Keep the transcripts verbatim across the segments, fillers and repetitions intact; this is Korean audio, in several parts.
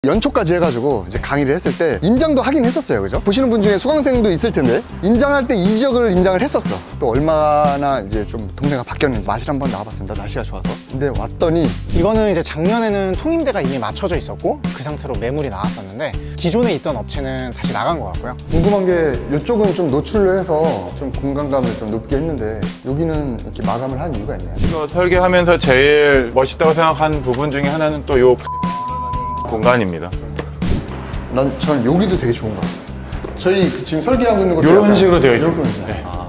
연초까지 해가지고 이제 강의를 했을 때 임장도 하긴 했었어요. 그죠? 보시는 분 중에 수강생도 있을 텐데 임장할 때 이 지역을 임장을 했었어. 또 얼마나 이제 좀 동네가 바뀌었는지 마실 한번 나와봤습니다. 날씨가 좋아서. 근데 왔더니 이거는 이제 작년에는 통임대가 이미 맞춰져 있었고 그 상태로 매물이 나왔었는데 기존에 있던 업체는 다시 나간 것 같고요. 궁금한 게 이쪽은 좀 노출을 해서 좀 공간감을 좀 높게 했는데 여기는 이렇게 마감을 한 이유가 있나요? 이거 설계하면서 제일 멋있다고 생각한 부분 중에 하나는 또 요 공간입니다. 난 저는 여기도 되게 좋은 것 같아요. 저희 그 지금 설계하고 있는 것도 이런 식으로 되어 있습니다. 네. 아.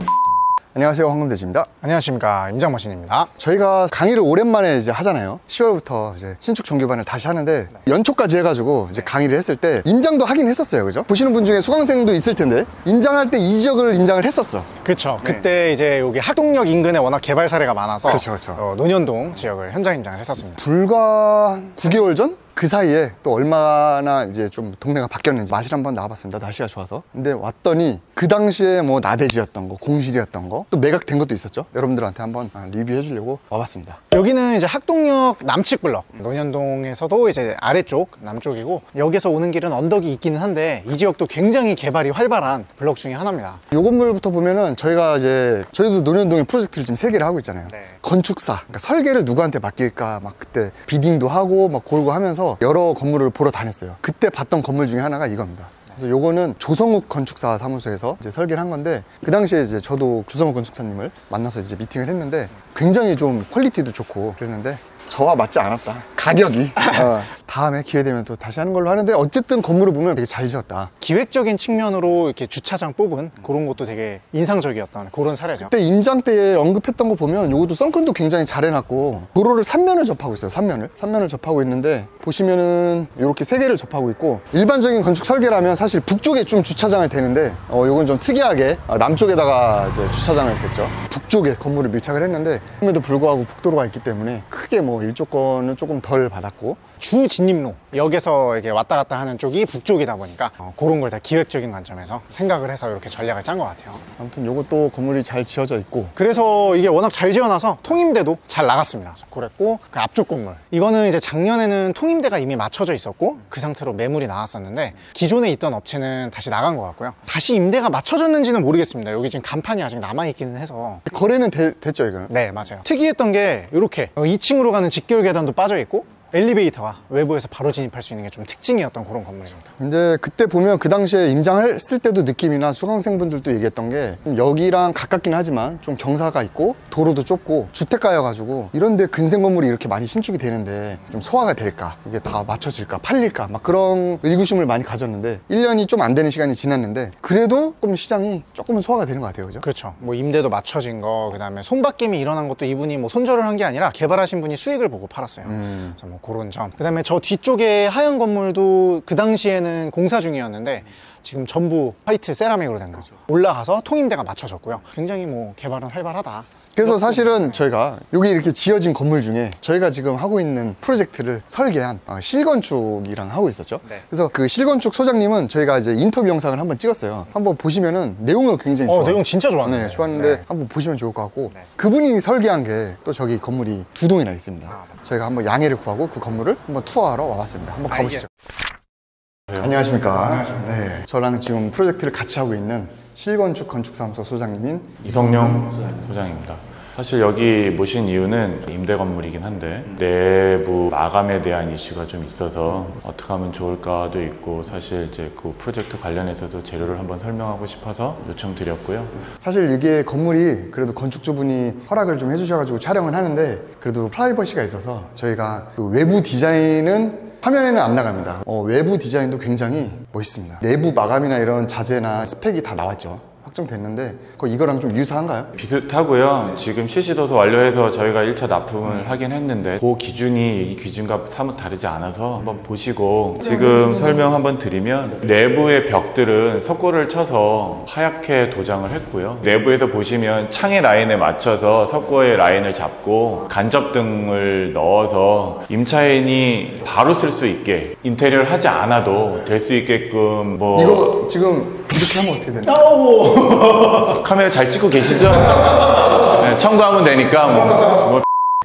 안녕하세요, 황금돼지입니다. 안녕하십니까, 임장머신입니다. 저희가 강의를 오랜만에 이제 하잖아요. 시월부터 이제 신축 정규반을 다시 하는데 연초까지 해가지고 이제 강의를 했을 때 임장도 하긴 했었어요. 그죠? 보시는 분 중에 수강생도 있을 텐데 임장할 때 이 지역을 임장을 했었어. 그렇죠. 네. 그때 이제 여기 학동역 인근에 워낙 개발 사례가 많아서 그쵸, 그쵸. 어, 논현동 지역을 현장 임장을 했었습니다. 불과 구 개월 전? 그 사이에 또 얼마나 이제 좀 동네가 바뀌었는지 마실 한번 나와봤습니다. 날씨가 좋아서. 근데 왔더니 그 당시에 뭐 나대지였던 거, 공실이었던 거, 또 매각된 것도 있었죠. 여러분들한테 한번 리뷰해 주려고 와봤습니다. 여기는 이제 학동역 남측 블럭, 논현동에서도 이제 아래쪽 남쪽이고 여기서 오는 길은 언덕이 있기는 한데 이 지역도 굉장히 개발이 활발한 블럭 중에 하나입니다. 요 건물부터 보면은 저희가 이제 저희도 논현동에 프로젝트를 지금 세 개를 하고 있잖아요. 네. 건축사, 그러니까 설계를 누구한테 맡길까 막 그때 비딩도 하고 막 고르고 하면서 여러 건물을 보러 다녔어요. 그때 봤던 건물 중에 하나가 이겁니다. 그래서 요거는 조성욱 건축사 사무소에서 이제 설계를 한 건데 그 당시에 이제 저도 조성욱 건축사님을 만나서 이제 미팅을 했는데 굉장히 좀 퀄리티도 좋고 그랬는데 저와 맞지 않았다. 가격이. 어, 다음에 기회 되면 또 다시 하는 걸로 하는데 어쨌든 건물을 보면 되게 잘 지었다. 기획적인 측면으로 이렇게 주차장 뽑은 그런 것도 되게 인상적이었던 그런 사례죠. 그때 임장 때 언급했던 거 보면 요것도 썬큰도 굉장히 잘 해놨고 도로를 삼 면을 접하고 있어요. 삼 면을. 삼 면을 접하고 있는데 보시면은 이렇게 세 개를 접하고 있고 일반적인 건축 설계라면 사실 북쪽에 좀 주차장을 대는데 어, 요건 좀 특이하게 남쪽에다가 이제 주차장을 댔죠. 북쪽에 건물을 밀착을 했는데 그럼에도 불구하고 북도로가 있기 때문에 크게 뭐 일조권은 조금 덜 받았고 주 진입로 역에서 이렇게 왔다 갔다 하는 쪽이 북쪽이다 보니까 어, 그런 걸 다 기획적인 관점에서 생각을 해서 이렇게 전략을 짠 것 같아요. 아무튼 요것도 건물이 잘 지어져 있고 그래서 이게 워낙 잘 지어놔서 통임대도 잘 나갔습니다. 그랬고 그 앞쪽 건물 이거는 이제 작년에는 통임대가 이미 맞춰져 있었고 그 상태로 매물이 나왔었는데 기존에 있던 업체는 다시 나간 것 같고요. 다시 임대가 맞춰졌는지는 모르겠습니다. 여기 지금 간판이 아직 남아있기는 해서 거래는 되, 됐죠 이거는? 네, 맞아요. 특이했던 게 이렇게 이 층으로 가는 직결 계단도 빠져있고 엘리베이터가 외부에서 바로 진입할 수 있는 게 좀 특징이었던 그런 건물입니다. 근데 그때 보면 그 당시에 임장을 했을 때도 느낌이나 수강생분들도 얘기했던 게 여기랑 가깝긴 하지만 좀 경사가 있고 도로도 좁고 주택가여가지고 이런데 근생 건물이 이렇게 많이 신축이 되는데 좀 소화가 될까? 이게 다 맞춰질까? 팔릴까? 막 그런 의구심을 많이 가졌는데 일 년이 좀 안 되는 시간이 지났는데 그래도 조금 시장이 조금은 소화가 되는 것 같아요. 그죠? 그렇죠. 뭐 임대도 맞춰진 거 그다음에 손바뀜이 일어난 것도 이분이 뭐 손절을 한 게 아니라 개발하신 분이 수익을 보고 팔았어요. 음. 그래서 뭐 그런 점. 그 다음에 저 뒤쪽에 하얀 건물도 그 당시에는 공사 중이었는데 지금 전부 화이트 세라믹으로 된 거. 올라가서 통임대가 맞춰졌고요. 굉장히 뭐 개발은 활발하다. 그래서 사실은 저희가 여기 이렇게 지어진 건물 중에 저희가 지금 하고 있는 프로젝트를 설계한 실건축이랑 하고 있었죠. 네. 그래서 그 실건축 소장님은 저희가 이제 인터뷰 영상을 한번 찍었어요. 한번 보시면은 내용은 굉장히 좋아요. 어, 내용 진짜 좋았네. 네, 좋았는데 네. 한번 보시면 좋을 것 같고 네. 그분이 설계한 게 또 저기 건물이 두 동이나 있습니다. 아, 저희가 한번 양해를 구하고 그 건물을 한번 투어하러 와봤습니다. 한번 가보시죠. 아, 안녕하십니까. 안녕하십니까. 네, 저랑 지금 프로젝트를 같이 하고 있는 실건축 건축사무소 소장님인 이성용 소장입니다. 사실 여기 모신 이유는 임대 건물이긴 한데 내부 마감에 대한 이슈가 좀 있어서 어떻게 하면 좋을까도 있고 사실 이제 그 프로젝트 관련해서도 재료를 한번 설명하고 싶어서 요청드렸고요. 사실 이게 건물이 그래도 건축주분이 허락을 좀 해주셔가지고 촬영을 하는데 그래도 프라이버시가 있어서 저희가 그 외부 디자인은 화면에는 안 나갑니다. 어, 외부 디자인도 굉장히 멋있습니다. 내부 마감이나 이런 자재나 스펙이 다 나왔죠. 확정됐는데 이거랑 좀 유사한가요? 비슷하고요. 지금 실시도서 완료해서 저희가 일 차 납품을 음. 하긴 했는데 그 기준이 이 기준과 사뭇 다르지 않아서 한번 보시고 지금 설명 한번 드리면 내부의 벽들은 석고를 쳐서 하얗게 도장을 했고요. 내부에서 보시면 창의 라인에 맞춰서 석고의 라인을 잡고 간접등을 넣어서 임차인이 바로 쓸 수 있게 인테리어를 하지 않아도 될 수 있게끔 뭐 이거 지금 이렇게 하면 어떻게 되나요? 카메라 잘 찍고 계시죠? 네, 첨가하면 되니까 뭐, 뭐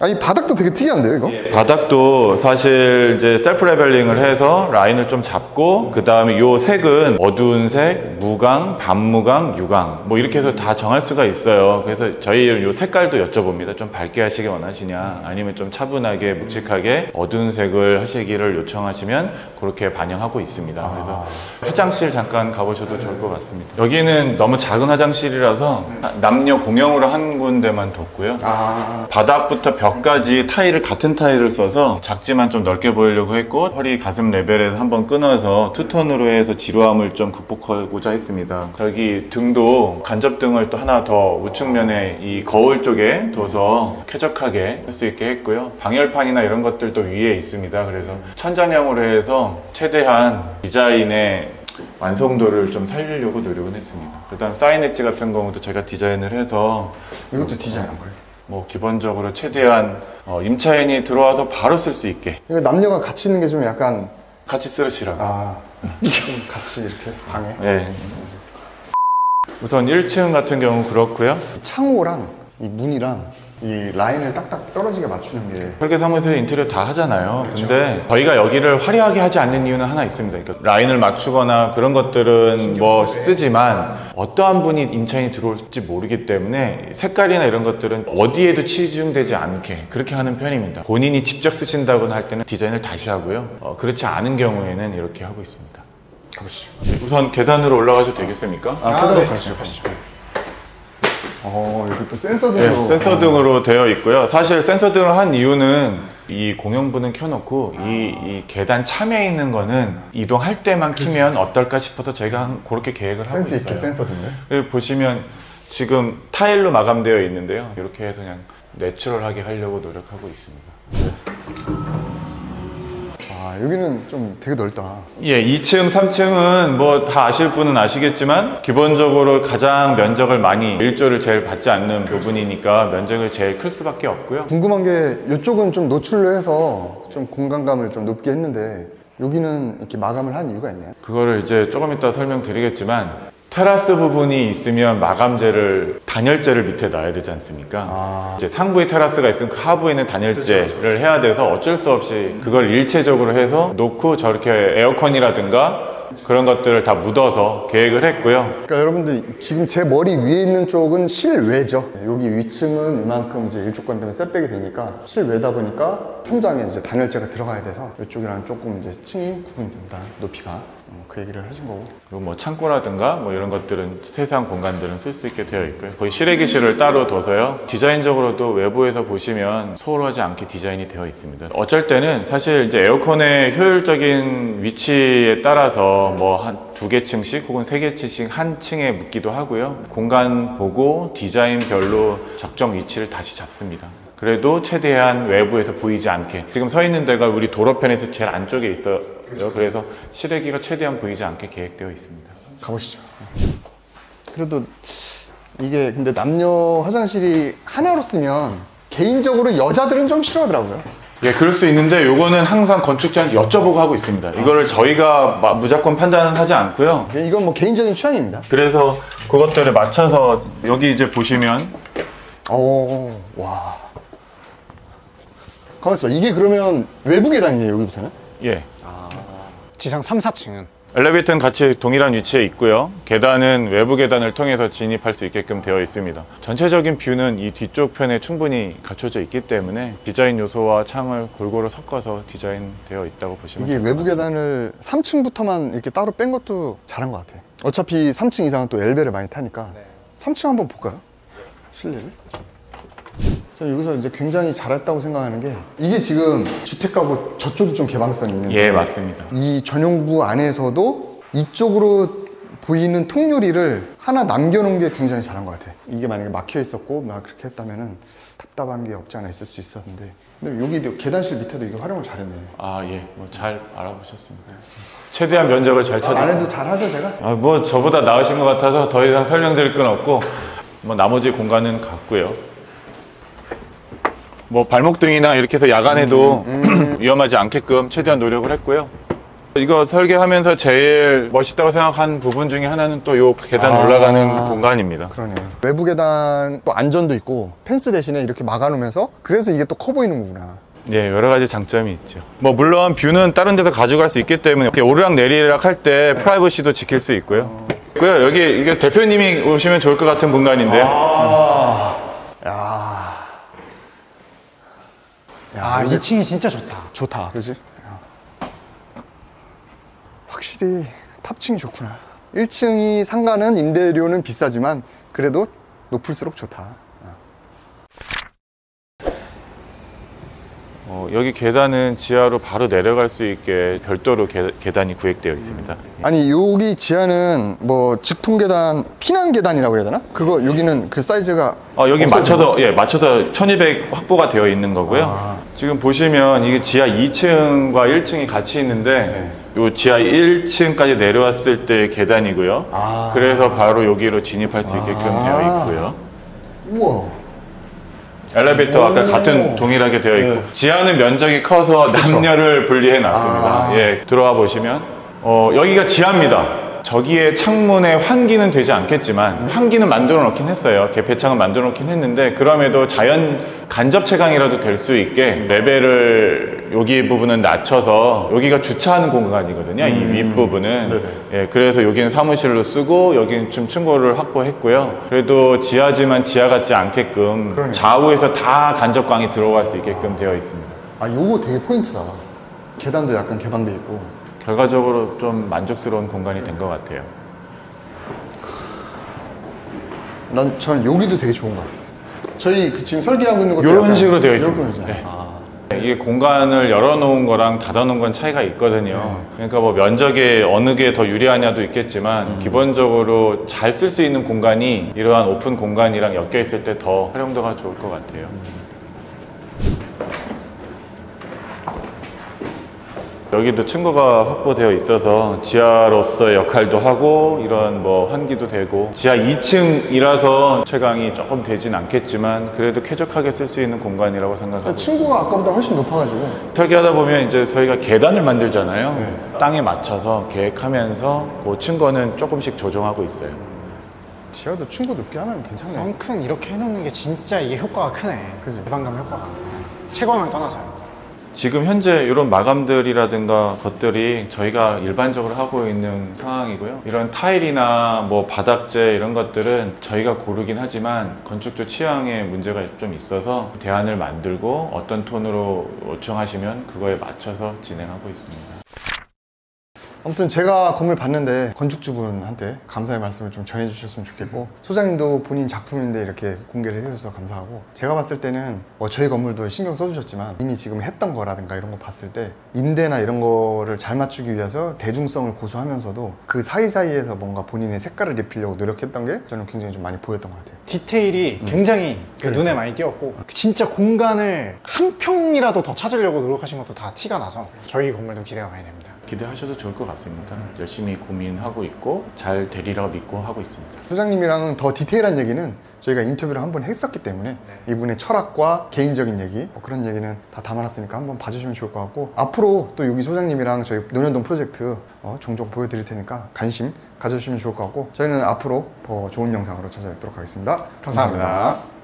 아, 이 바닥도 되게 특이한데요, 이거? 예. 바닥도 사실 이제 셀프 레벨링을 해서 라인을 좀 잡고 그 다음에 요 색은 어두운 색, 무광, 반무광, 유광 뭐 이렇게 해서 다 정할 수가 있어요. 그래서 저희 요 색깔도 여쭤봅니다. 좀 밝게 하시길 원하시냐 아니면 좀 차분하게 묵직하게 어두운 색을 하시기를 요청하시면 그렇게 반영하고 있습니다. 그래서 화장실 잠깐 가보셔도 좋을 것 같습니다. 여기는 너무 작은 화장실이라서 남녀 공용으로 한 군데만 뒀고요. 아, 바닥부터 벽까지 타일을 같은 타일을 써서 작지만 좀 넓게 보이려고 했고 허리 가슴 레벨에서 한번 끊어서 투톤으로 해서 지루함을 좀 극복하고자 했습니다. 저기 등도 간접등을 또 하나 더 우측면에 이 거울 쪽에 둬서 쾌적하게 할 수 있게 했고요. 방열판이나 이런 것들도 위에 있습니다. 그래서 천장형으로 해서 최대한 디자인의 완성도를 좀 살리려고 노력은 했습니다. 그 다음 사인 엣지 같은 경우도 제가 디자인을 해서 이것도 디자인한 거예요? 뭐 기본적으로 최대한 어, 임차인이 들어와서 바로 쓸 수 있게 이거 남녀가 같이 있는 게 좀 약간 같이 쓰시라고. 아, 좀 같이 이렇게 방에 네. 우선 일 층 같은 경우 그렇고요. 이 창호랑 이 문이랑 이 라인을 딱딱 떨어지게 맞추는 게 설계사무소에 인테리어 다 하잖아요. 근데 저희가 여기를 화려하게 하지 않는 이유는 하나 있습니다. 그러니까 라인을 맞추거나 그런 것들은 뭐 쓰지만 어떠한 분이 임차인이 들어올지 모르기 때문에 색깔이나 이런 것들은 어디에도 치중되지 않게 그렇게 하는 편입니다. 본인이 직접 쓰신다거나 할 때는 디자인을 다시 하고요. 어, 그렇지 않은 경우에는 이렇게 하고 있습니다. 가보시죠. 우선 계단으로 올라가셔도 되겠습니까? 아, 아, 계단으로 네. 가시죠. 가시죠. 어, 여기 또 센서 네, 등으로 센서 등으로 되어 있고요. 사실 센서 등을 한 이유는 이 공용부는 켜놓고 이, 이 계단 참여해 있는 거는 이동할 때만 키면 어떨까 싶어서 제가 한- 그렇게 계획을 하고 센스 있어요. 있게 센서 등을. 여기 보시면 지금 타일로 마감되어 있는데요. 이렇게 해서 그냥 내추럴하게 하려고 노력하고 있습니다. 아, 여기는 좀 되게 넓다. 예, 이 층, 삼 층은 뭐 다 아실 분은 아시겠지만 기본적으로 가장 면적을 많이 일조를 제일 받지 않는 부분이니까 면적이 제일 클 수밖에 없고요. 궁금한 게 이쪽은 좀 노출로 해서 좀 공간감을 좀 높게 했는데 여기는 이렇게 마감을 한 이유가 있나요? 그거를 이제 조금 이따 설명드리겠지만 테라스 부분이 있으면 마감재를 단열재를 밑에 놔야 되지 않습니까? 아. 이제 상부에 테라스가 있으면 그 하부에는 단열재를 해야 돼서 어쩔 수 없이 그걸 일체적으로 해서 놓고 저렇게 에어컨이라든가 그런 것들을 다 묻어서 계획을 했고요. 그러니까 여러분들 지금 제 머리 위에 있는 쪽은 실외죠. 여기 위층은 이만큼 이제 일조권 때문에 셋백이 되니까 실외다 보니까 천장에 이제 단열재가 들어가야 돼서 이쪽이랑 조금 이제 층이 구분이 됩니다. 높이가. 어, 그 얘기를 하신 거고. 그리고 뭐 창고라든가 뭐 이런 것들은 세세한 공간들은 쓸 수 있게 되어 있고요. 거의 실외기실을 따로 둬서요. 디자인적으로도 외부에서 보시면 소홀하지 않게 디자인이 되어 있습니다. 어쩔 때는 사실 이제 에어컨의 효율적인 위치에 따라서 뭐 한 두 개 층씩 혹은 세 개 층씩 한 층에 묻기도 하고요. 공간 보고 디자인별로 적정 위치를 다시 잡습니다. 그래도 최대한 외부에서 보이지 않게. 지금 서 있는 데가 우리 도로편에서 제일 안쪽에 있어요. 그래서 실외기가 최대한 보이지 않게 계획되어 있습니다. 가보시죠. 그래도 이게 근데 남녀 화장실이 하나로 쓰면 개인적으로 여자들은 좀 싫어하더라고요. 예, 그럴 수 있는데 요거는 항상 건축자한테 여쭤보고 하고 있습니다. 이거를 저희가 마- 무조건 판단은 하지 않고요. 이건 뭐 개인적인 취향입니다. 그래서 그것들에 맞춰서 여기 이제 보시면 오, 와. 가만있어 봐. 이게 그러면 외부 계단이에요, 여기부터는? 예, 지상 삼, 사 층은 엘리베이터는 같이 동일한 위치에 있고요. 계단은 외부 계단을 통해서 진입할 수 있게끔 되어 있습니다. 전체적인 뷰는 이 뒤쪽 편에 충분히 갖춰져 있기 때문에 디자인 요소와 창을 골고루 섞어서 디자인되어 있다고 보시면 이게 됩니다. 외부 계단을 삼 층부터만 이렇게 따로 뺀 것도 잘한 것 같아. 어차피 삼 층 이상은 또 엘베를 많이 타니까. 삼 층 한번 볼까요? 실내를? 저는 여기서 이제 굉장히 잘했다고 생각하는 게 이게 지금 주택가고 저쪽이 좀 개방성이 있는데 예, 맞습니다. 이 전용부 안에서도 이쪽으로 보이는 통유리를 하나 남겨놓은 게 굉장히 잘한 것 같아. 이게 만약에 막혀 있었고 막 그렇게 했다면은 답답한 게 없지 않아 있을 수 있었는데 근데 여기 계단실 밑에도 이게 활용을 잘했네. 아, 예, 뭐 잘 알아보셨습니다. 최대한 면적을 잘 찾아. 안에도 잘하죠 제가? 아, 뭐 저보다 나으신 것 같아서 더 이상 설명드릴 건 없고 뭐 나머지 공간은 같고요. 뭐 발목등이나 이렇게 해서 야간에도 음, 음. 위험하지 않게끔 최대한 노력을 했고요. 이거 설계하면서 제일 멋있다고 생각한 부분 중에 하나는 또 요 계단 아, 올라가는 공간입니다. 그러네요. 외부 계단 또 안전도 있고 펜스 대신에 이렇게 막아놓으면서 그래서 이게 또 커 보이는 거구나. 예, 여러 가지 장점이 있죠. 뭐 물론 뷰는 다른 데서 가져갈 수 있기 때문에 이렇게 오르락 내리락 할 때 프라이버시도 지킬 수 있고요. 어... 있고요. 여기 이게 대표님이 오시면 좋을 것 같은 공간인데요. 아, 음. 야, 야, 아, 이 층이 진짜 좋다. 좋다, 그지? 확실히 탑층이 좋구나. 일 층이 상가는 임대료는 비싸지만 그래도 높을수록 좋다. 어, 여기 계단은 지하로 바로 내려갈 수 있게 별도로 계, 계단이 구획되어 있습니다. 아니 여기 지하는 뭐 직통 계단, 피난 계단이라고 해야 되나? 그거 여기는 그 사이즈가 어, 여기 맞춰서 예 맞춰서 천이백 확보가 되어 있는 거고요. 아. 지금 보시면 이게 지하 이 층과 일 층이 같이 있는데 네. 요 지하 일 층까지 내려왔을 때 계단이고요. 아. 그래서 바로 여기로 진입할 수 있게끔 아. 되어 있고요. 우와. 엘리베이터 아까 같은 동일하게 되어 있고 네. 지하는 면적이 커서 남녀를 분리해 놨습니다. 아. 예, 들어와 보시면 어, 여기가 지하입니다. 저기에 창문에 환기는 되지 않겠지만 환기는 만들어 놓긴 했어요. 개폐창은 만들어 놓긴 했는데 그럼에도 자연 간접 채광이라도 될 수 있게 레벨을 여기 부분은 낮춰서 여기가 주차하는 공간이거든요. 음. 이 윗부분은 예, 그래서 여기는 사무실로 쓰고 여기는 좀 층고를 확보했고요. 그래도 지하지만 지하 같지 않게끔 그러니까. 좌우에서 다 간접광이 들어갈 수 있게끔 아. 되어 있습니다. 아 요거 되게 포인트다. 계단도 약간 개방돼 있고 결과적으로 좀 만족스러운 공간이 된 것 같아요. 난 저는 여기도 되게 좋은 것 같아요. 저희 그 지금 설계하고 있는 것도 이런 식으로 되어 있습니다. 네. 아. 이게 공간을 열어놓은 거랑 닫아놓은 건 차이가 있거든요. 네. 그러니까 뭐 면적에 어느 게 더 유리하냐도 있겠지만 음. 기본적으로 잘 쓸 수 있는 공간이 이러한 오픈 공간이랑 엮여 있을 때 더 활용도가 좋을 것 같아요. 음. 여기도 층고가 확보되어 있어서 지하로서의 역할도 하고 이런 뭐 환기도 되고 지하 이 층이라서 채광이 조금 되진 않겠지만 그래도 쾌적하게 쓸 수 있는 공간이라고 생각합니다. 층고가 아까보다 훨씬 높아가지고 설계하다 보면 이제 저희가 계단을 만들잖아요. 네. 땅에 맞춰서 계획하면서 그 층고는 조금씩 조정하고 있어요. 지하도 층고 높게 하면 괜찮네. 썬큰 이렇게 해놓는 게 진짜 이게 효과가 크네. 그지? 개방감 효과가. 채광을 떠나서요. 지금 현재 이런 마감들이라든가 것들이 저희가 일반적으로 하고 있는 상황이고요. 이런 타일이나 뭐 바닥재 이런 것들은 저희가 고르긴 하지만 건축주 취향에 문제가 좀 있어서 대안을 만들고 어떤 톤으로 요청하시면 그거에 맞춰서 진행하고 있습니다. 아무튼 제가 건물 봤는데 건축주분한테 감사의 말씀을 좀 전해주셨으면 좋겠고 소장님도 본인 작품인데 이렇게 공개를 해주셔서 감사하고 제가 봤을 때는 뭐 저희 건물도 신경 써주셨지만 이미 지금 했던 거라든가 이런 거 봤을 때 임대나 이런 거를 잘 맞추기 위해서 대중성을 고수하면서도 그 사이사이에서 뭔가 본인의 색깔을 입히려고 노력했던 게 저는 굉장히 좀 많이 보였던 것 같아요. 디테일이 음. 굉장히 그 그래. 눈에 많이 띄었고 진짜 공간을 한 평이라도 더 찾으려고 노력하신 것도 다 티가 나서 저희 건물도 기대가 많이 됩니다. 기대하셔도 좋을 것 같습니다. 열심히 고민하고 있고 잘 되리라고 믿고 하고 있습니다. 소장님이랑은 더 디테일한 얘기는 저희가 인터뷰를 한번 했었기 때문에 네. 이분의 철학과 개인적인 얘기 뭐 그런 얘기는 다 담아놨으니까 한번 봐주시면 좋을 것 같고 앞으로 또 여기 소장님이랑 저희 논현동 프로젝트 어, 종종 보여드릴 테니까 관심 가져주시면 좋을 것 같고 저희는 앞으로 더 좋은 영상으로 찾아뵙도록 하겠습니다. 감사합니다. 감사합니다.